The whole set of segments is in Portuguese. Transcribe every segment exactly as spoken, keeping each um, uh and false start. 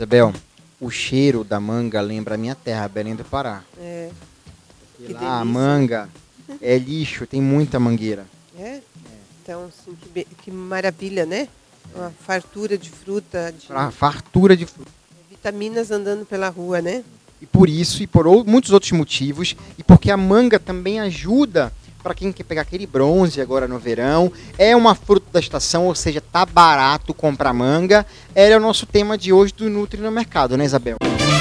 Isabel, o cheiro da manga lembra a minha terra, Belém do Pará. É. E Que lá delícia. a manga é lixo, tem muita mangueira. É? Então, assim, que, be- que maravilha, né? Uma fartura de fruta, de Pra fartura de fruta. vitaminas andando pela rua, né? E por isso, e por ou- muitos outros motivos, e porque a manga também ajuda para quem quer pegar aquele bronze agora no verão. É uma fruta da estação, ou seja, tá barato comprar manga. Ela é o nosso tema de hoje do Nutri no Mercado, né, Isabel?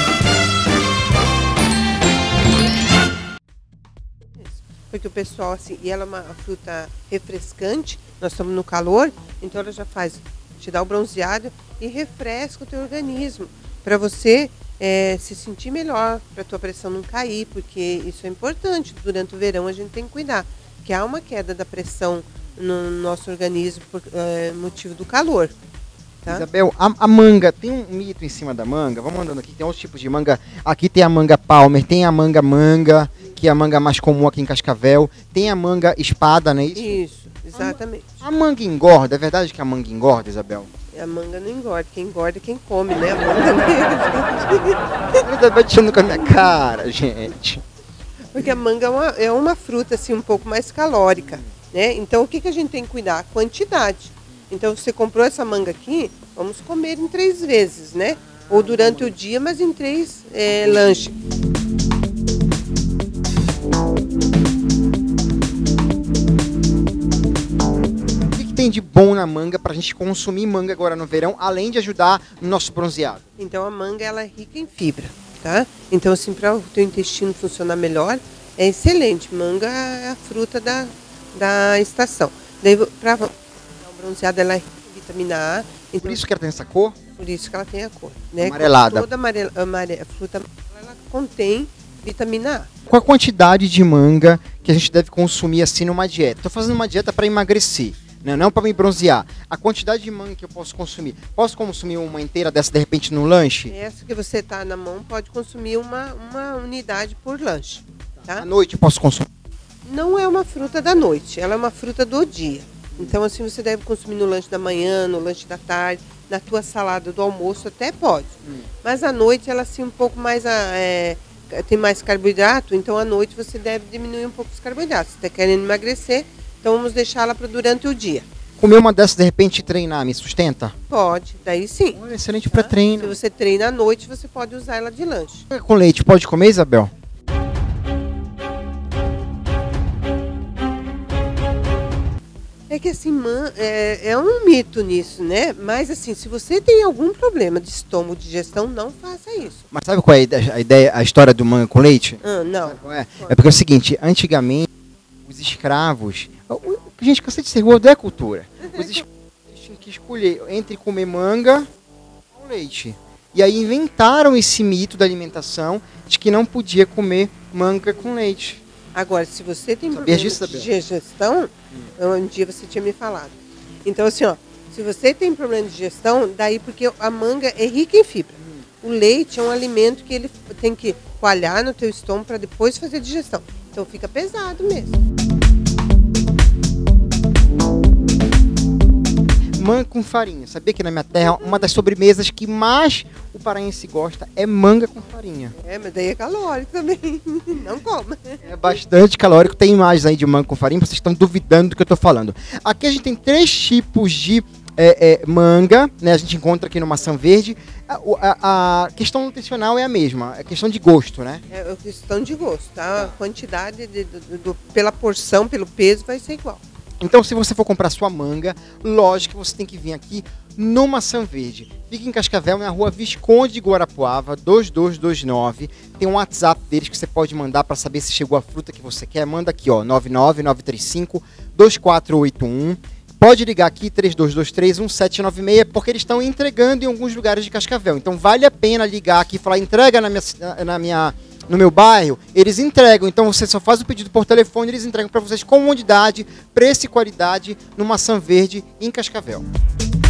Porque o pessoal, assim, e ela é uma fruta refrescante, nós estamos no calor, então ela já faz, te dá o bronzeado e refresca o teu organismo, para você eh, se sentir melhor, para a tua pressão não cair, porque isso é importante, durante o verão a gente tem que cuidar, que há uma queda da pressão no nosso organismo por eh, motivo do calor. Tá? Isabel, a, a manga, tem um mito em cima da manga. Vamos andando aqui, tem outros tipos de manga. Aqui tem a manga palmer, tem a manga manga, que é a manga mais comum aqui em Cascavel. Tem a manga espada, né? Isso? Isso, exatamente. A manga engorda, é verdade que a manga engorda, Isabel? A manga não engorda, quem engorda é quem come, né? A manga negra. A Isabel tirando com a minha cara, gente. Porque a manga é uma, é uma fruta assim um pouco mais calórica, né? Então o que, que a gente tem que cuidar? A quantidade. Então você comprou essa manga aqui, vamos comer em três vezes, né? Ou durante o dia, mas em três é, lanches. O que, que tem de bom na manga pra gente consumir manga agora no verão, além de ajudar no nosso bronzeado? Então a manga ela é rica em fibra, tá? Então assim para o teu intestino funcionar melhor, é excelente. Manga é a fruta da, da estação. Daí para bronzeada ela é rica em vitamina A. Então, Por isso que ela tem essa cor? por isso que ela tem a cor, né? Amarelada. Toda amarela, amare- a fruta amarela, ela contém vitamina A. Qual a quantidade de manga que a gente deve consumir assim numa dieta? Estou fazendo uma dieta para emagrecer, né? Não para me bronzear. A quantidade de manga que eu posso consumir. Posso consumir uma inteira dessa de repente no lanche? Essa que você tá na mão pode consumir uma, uma unidade por lanche, tá? À noite posso consumir? Não é uma fruta da noite, ela é uma fruta do dia. Então assim você deve consumir no lanche da manhã, no lanche da tarde, na tua salada do almoço até pode. Hum. Mas à noite ela assim um pouco mais é, tem mais carboidrato, então à noite você deve diminuir um pouco os carboidratos. Se está querendo emagrecer, então vamos deixá-la para durante o dia. Comer uma dessas de repente e treinar me sustenta? Pode, daí sim. Olha, excelente Tá? para Se treino. você treina à noite, você pode usar ela de lanche. Com leite pode comer, Isabel? É que assim, man, é, é um mito nisso, né? Mas assim, se você tem algum problema de estômago, digestão, não faça isso. Mas sabe qual é a ideia, a história do manga com leite? Ah, não. Sabe qual é? É porque é o seguinte, antigamente os escravos, o- o- gente, cansa de ser gordo é cultura. Os escravos tinham que escolher entre comer manga ou leite. E aí inventaram esse mito da alimentação de que não podia comer manga com leite. Agora, se você tem Sabia problema disso, de Isabel? digestão, um dia você tinha me falado. Então, assim, ó, se você tem problema de digestão, daí porque a manga é rica em fibra. O leite é um alimento que ele tem que coalhar no teu estômago para depois fazer a digestão. Então fica pesado mesmo. Manga com farinha. Sabia que na minha terra uma das sobremesas que mais o paraense gosta é manga com farinha. É, mas daí é calórico também. Não coma. É bastante calórico. Tem imagens aí de manga com farinha, vocês estão duvidando do que eu estou falando. Aqui a gente tem três tipos de é, é, manga, né? A gente encontra aqui no maçã verde. A, a- a questão nutricional é a mesma, é questão de gosto, né? É questão de gosto, tá? A quantidade de- do- do- pela porção, pelo peso, vai ser igual. Então, se você for comprar sua manga, lógico que você tem que vir aqui no Maçã Verde. Fica em Cascavel, na rua Visconde de Guarapuava, dois dois dois nove. Tem um WhatsApp deles que você pode mandar para saber se chegou a fruta que você quer. Manda aqui, ó, nove nove nove três cinco dois quatro oito um. Pode ligar aqui, três dois dois três um sete nove seis, porque eles estão entregando em alguns lugares de Cascavel. Então, vale a pena ligar aqui e falar, entrega na minha, na minha, no meu bairro. Eles entregam. Então, você só faz o pedido por telefone, eles entregam para vocês comodidade, preço e qualidade no Maçã Verde, em Cascavel.